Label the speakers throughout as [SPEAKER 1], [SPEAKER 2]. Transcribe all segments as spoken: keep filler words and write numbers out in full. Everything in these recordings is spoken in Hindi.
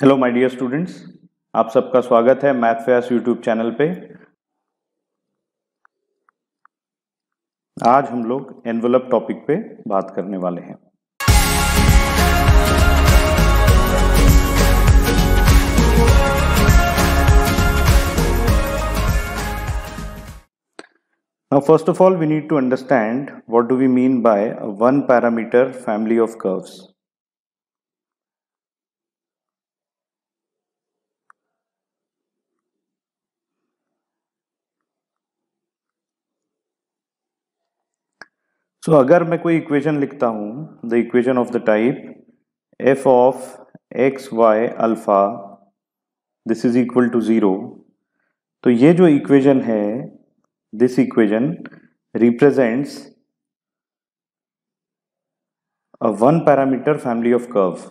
[SPEAKER 1] हेलो माय डियर स्टूडेंट्स, आप सबका स्वागत है मैथ फेयर्स यूट्यूब चैनल पे। आज हम लोग एनवेलप टॉपिक पे बात करने वाले हैं। Now first of all we need to understand what do we mean by a one parameter family of curves. So अगर मैं कोई इक्वेशन लिखता हूं, the equation of the type F of X Y alpha this is equal to zero, तो ये जो इक्वेशन है, this equation represents a one parameter family of curve.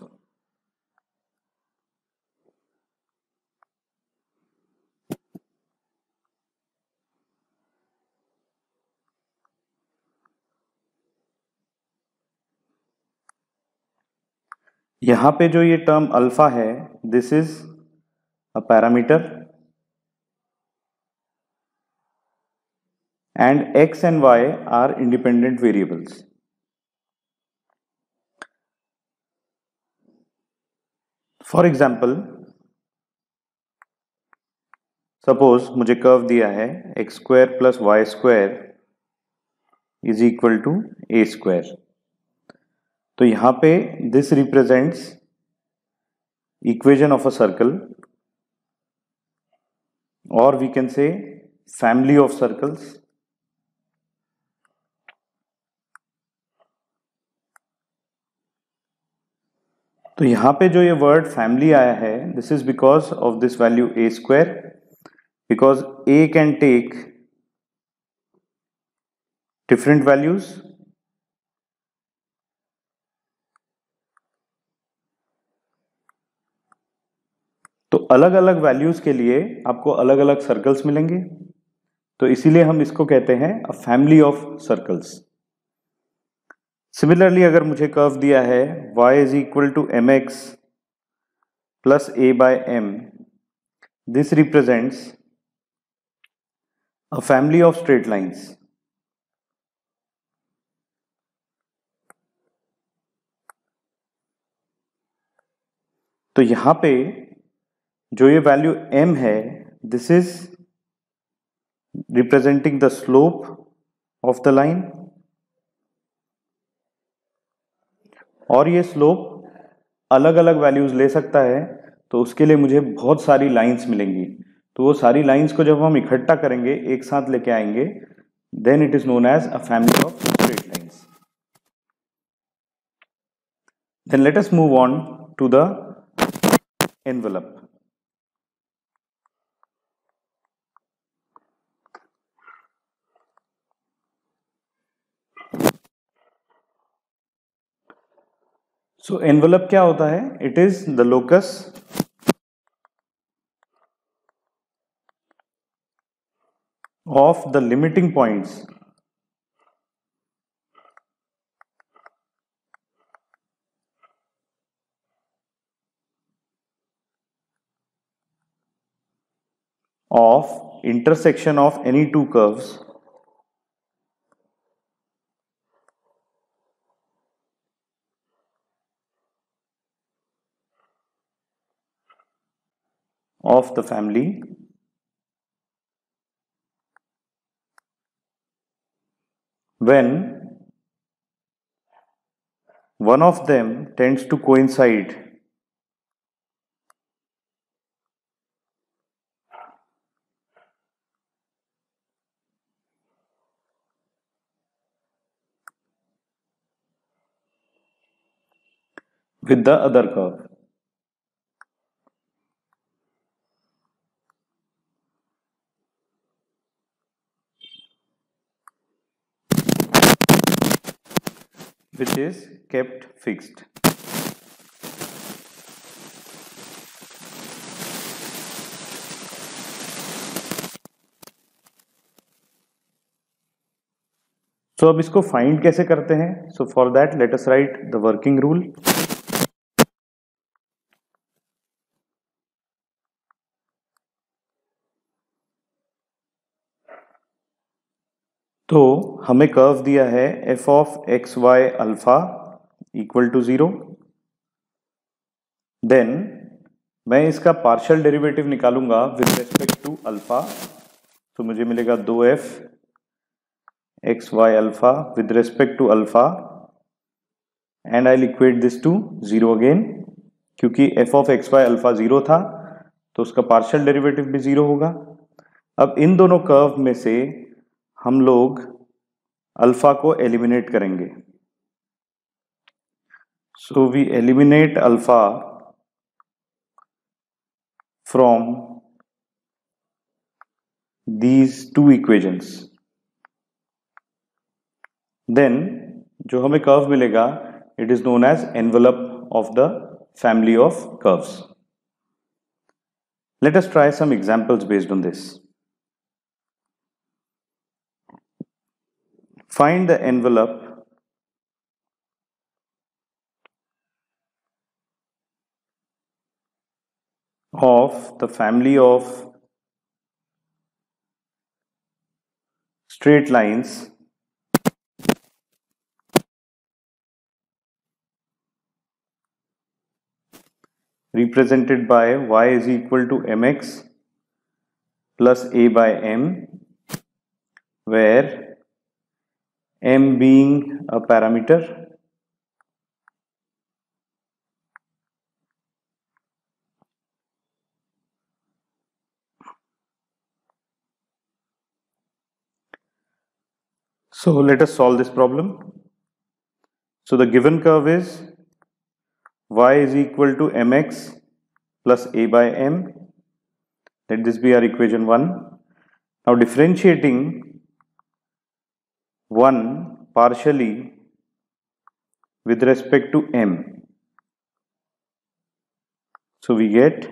[SPEAKER 1] यहां पे जो ये टर्म अल्फा है, this is a parameter and x and y are independent variables. For example, suppose मुझे कर्व दिया है X square plus Y square is equal to A square, तो यहां पे this represents equation of a circle और we can say family of circles. तो यहां पे जो ये वर्ड फैमिली आया है, this is because of this value A square, because A can take different values तो अलग अलग वैल्यूज के लिए आपको अलग अलग सर्कल्स मिलेंगे, तो इसीलिए हम इसको कहते हैं a family of circles. Similarly अगर मुझे कर्व दिया है y is equal to M X plus A by M, this represents a family of straight lines. तो यहां पे जो ये वैल्यू m है, this is representing the slope of the line, और ये स्लोप अलग अलग वैल्यूज ले सकता है, तो उसके लिए मुझे बहुत सारी लाइंस मिलेंगी. तो वो सारी लाइंस को जब हम इकट्ठा करेंगे, एक साथ लेके आएंगे, then it is known as a family of straight lines. Then let us move on to the envelope. So envelope क्या होता है? It is the locus of the limiting points of intersection of any two curves of the family when one of them tends to coincide with the other curve. Which is kept fixed. तो अब इसको फाइंड कैसे करते हैं? So for that let us write the working rule. तो हमें कर्व दिया है F of X Y alpha equal to zero. Then मैं इसका पार्शियल डेरिवेटिव निकालूंगा विद रेस्पेक्ट टू अल्फा, तो मुझे मिलेगा दो F X Y alpha with respect to alpha and I equate this to zero again, क्योंकि F of X Y alpha zero था तो उसका पार्शियल डेरिवेटिव भी जीरो होगा। अब इन दोनों कर्व में से हम लोग अल्फा को एलिमिनेट करेंगे। So we eliminate alpha from these two equations, then जो हमें कर्व मिलेगा it is known as envelope of the family of curves. Let us try some examples based on this. Find the envelope of the family of straight lines represented by y is equal to mx plus a by m, where m being a parameter So let us solve this problem. So the given curve is y is equal to mx plus a by m. Let this be our equation one. Now differentiating one partially with respect to m. So we get,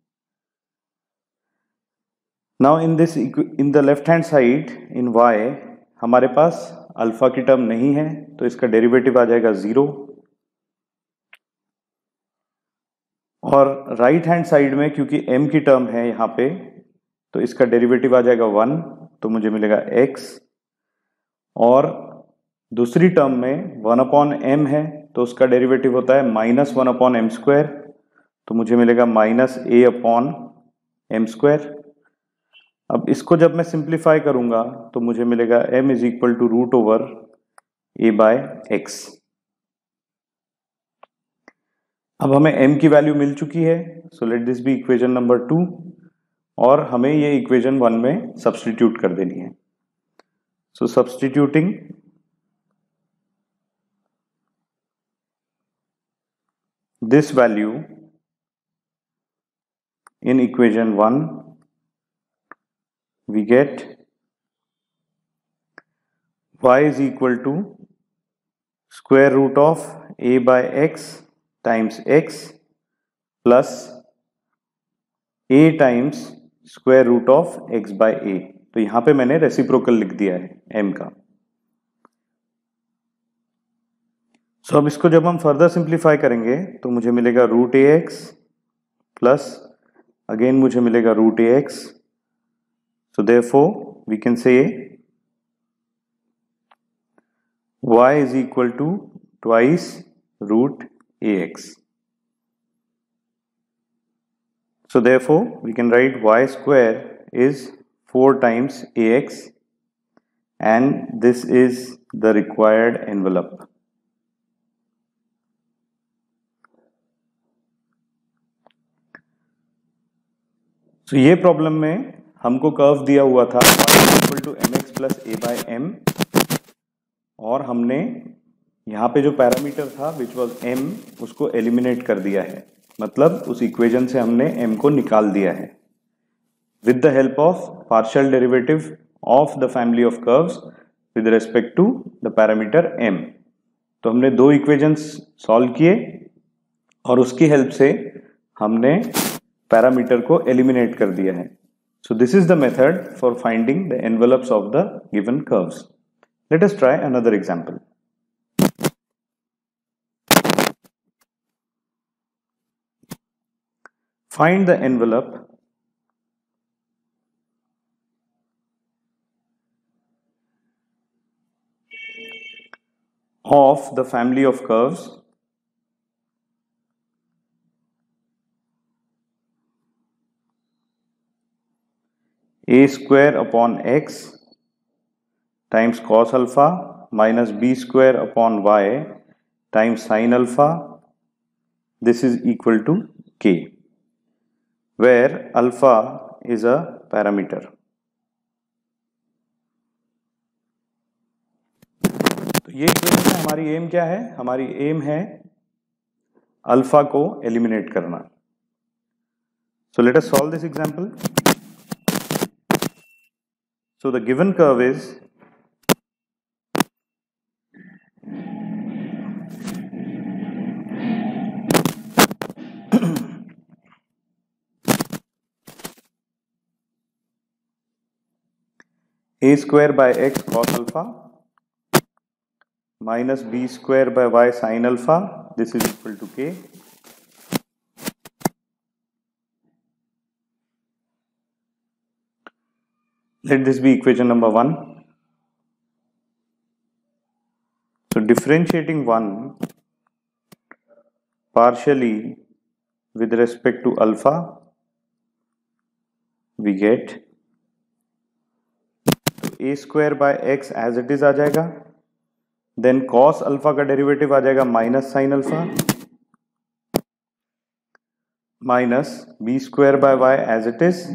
[SPEAKER 1] now in this in the left hand side in y हमारे पास अल्फा की टर्म नहीं है तो इसका डेरिवेटिव आ जाएगा जीरो, और राइट हैंड साइड में क्योंकि m की टर्म है यहाँ पे तो इसका डेरिवेटिव आ जाएगा वन, तो मुझे मिलेगा x, और दूसरी टर्म में वन अपॉन m है तो उसका डेरिवेटिव होता है minus one upon M square, तो मुझे मिलेगा minus A upon M square. अब इसको जब मैं सिंप्लीफाई करूंगा तो मुझे मिलेगा m is equal to root over A by X. अब हमें m की वैल्यू मिल चुकी है, so let this be equation number two, और हमें ये इक्वेशन वन में सब्स्टिट्यूट कर देनी है। So substituting this value in equation one, we get y is equal to square root of a by x times x plus a times square root of x by a। तो यहां पे मैंने रेसिप्रोकल लिख दिया है m का। सो so, अब इसको जब हम फर्दर सिंप्लीफाई करेंगे तो मुझे मिलेगा root A X plus again मुझे मिलेगा root A X. So therefore we can say y is equal to twice root ax. So therefore we can write y square is four times ax, and this is the required envelope. So ये प्रॉब्लम में हमको कर्व दिया हुआ था y equal to M X plus A by M, और हमने यहाँ पे जो पैरामीटर था विच वॉज m उसको एलिमिनेट कर दिया है, मतलब उस इक्वेशन से हमने m को निकाल दिया है with the help of partial derivative of the family of curves with respect to the parameter m। तो हमने दो इक्वेशंस सॉल्व किए और उसकी हेल्प से हमने पैरामीटर को एलिमिनेट कर दिया है। So this is the method for finding the envelopes of the given curves. Let us try another example. Find the envelope of the family of curves a square upon x times cos alpha minus b square upon y times sin alpha, this is equal to k, where alpha is a parameter. तो ये इक्वेशन में हमारी एम क्या है? हमारी एम है अल्फा को एलिमिनेट करना. So let us solve this example. So the given curve is a square by x cos alpha minus b square by y sin alpha, this is equal to k. Let this be equation number one. So differentiating one partially with respect to alpha, we get a square by x as it is आ जाएगा, then cos alpha का डेरिवेटिव आ जाएगा minus sine alpha minus B square by Y as it is.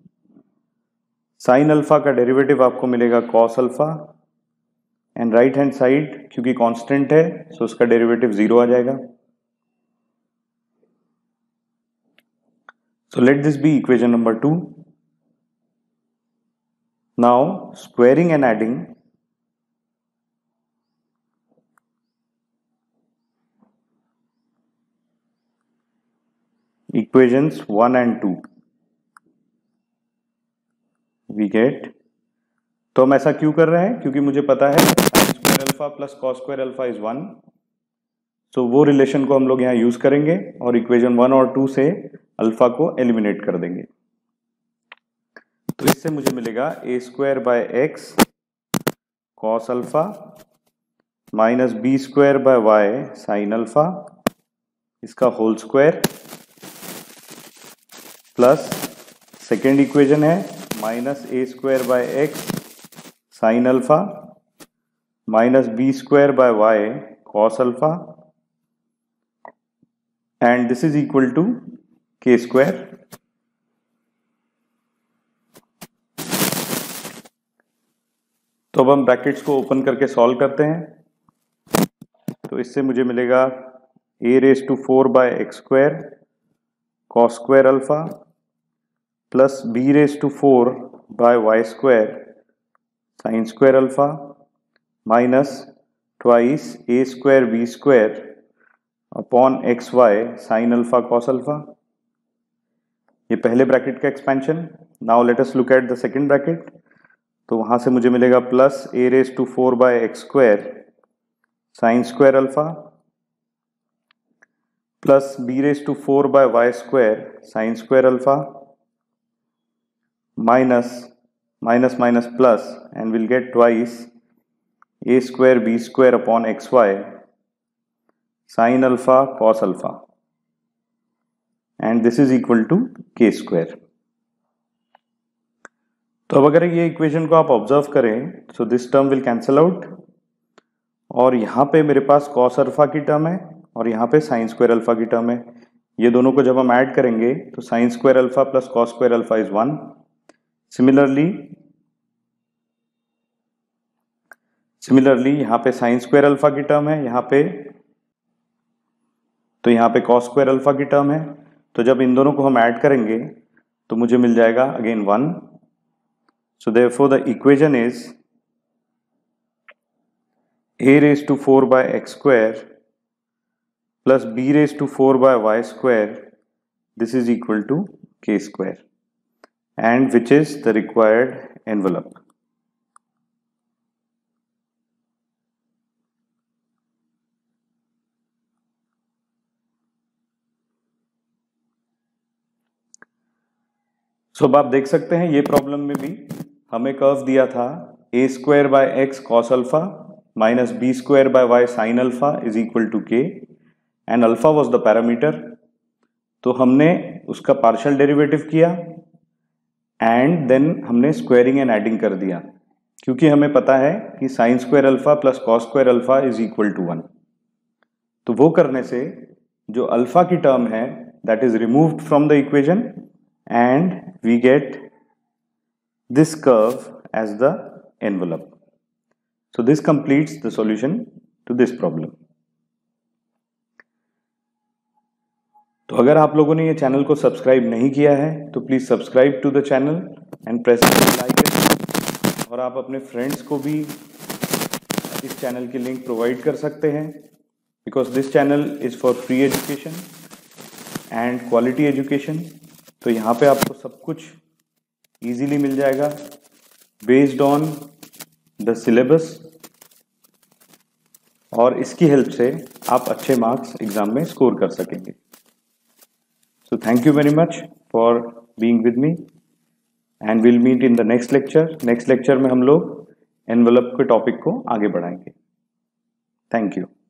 [SPEAKER 1] Sine alpha का डेरिवेटिव आपको मिलेगा cos अल्फा एंड राइट हैंड साइड क्योंकि कांस्टेंट है सो उसका डेरिवेटिव जीरो आ जाएगा. So let this be equation number two. Now squaring and adding equations one and two we get. तो हम ऐसा क्यों कर रहे हैं? क्योंकि मुझे पता है sin square alpha plus cos square alpha is one. So वो रिलेशन को हम लोग यहाँ यूज करेंगे और इक्वेशन वन और टू से अल्फा को एलिमिनेट कर देंगे. तो इससे मुझे मिलेगा a square by X cos alpha minus B square by Y sine alpha, इसका whole square plus second equation है minus A square by X sine alpha minus B square by Y cos alpha and this is equal to K square. तो अब हम ब्रैकेट्स को ओपन करके सॉल्व करते हैं. तो इससे मुझे मिलेगा A raise to four by X square cos square alpha plus B raise to four by Y square sine square alpha minus twice A square B square upon X Y sine alpha cos alpha. ये पहले ब्रैकेट का expansion. Now let us look at the second bracket. तो वहां से मुझे मिलेगा plus A raise to four by X square sine square alpha plus B raise to four by Y square sine square alpha minus minus minus plus and we'll get twice a square b square upon xy sin alpha cos alpha and this is equal to k square. तो अब अगर ये इक्वेशन को आप ऑब्जर्व करें so this term will cancel out और यहाँ पे मेरे पास cos alpha की टर्म है और यहाँ पे sin square alpha की टर्म है. ये दोनों को जब हम ऐड करेंगे तो sin square alpha plus cos square alpha is one. Similarly similarly यहाँ पे साइन स्क्वायर अल्फा की टर्म है यहाँ पे, तो यहाँ पे कॉस स्क्वायर अल्फा की टर्म है. तो जब इन दोनों को हम ऐड करेंगे तो मुझे मिल जाएगा again one. So therefore the equation is a raise to four by X square plus b raise to four by Y square, this is equal to k square and which is the required envelope. सो अब आप देख सकते हैं ये प्रॉब्लम में भी हमें कर्व दिया था A square by X cos alpha minus b square by y sin alpha is equal to k and alpha was the parameter. तो हमने उसका पार्शियल डेरिवेटिव किया एंड देन हमने स्क्वायरिंग एंड एडिंग कर दिया, क्योंकि हमें पता है कि sine square alpha plus cos square alpha is equal to one. तो वो करने से जो अल्फा की टर्म है that is removed from the equation and we get this curve as the envelope. So this completes the solution to this problem. तो अगर आप लोगों ने ये चैनल को सब्सक्राइब नहीं किया है तो please subscribe to the channel and press the bell icon. और आप अपने फ्रेंड्स को भी इस चैनल की लिंक प्रोवाइड कर सकते हैं, because this channel is for free education and quality education. तो यहाँ पे आपको सब कुछ इजीली मिल जाएगा बेस्ड ऑन द सिलेबस, और इसकी हेल्प से आप अच्छे मार्क्स एग्जाम में स्कोर कर सकेंगे। So thank you very much for being with me and we'll meet in the next lecture. Next lecture में हम लोग envelope के टॉपिक को आगे बढ़ाएंगे। Thank you.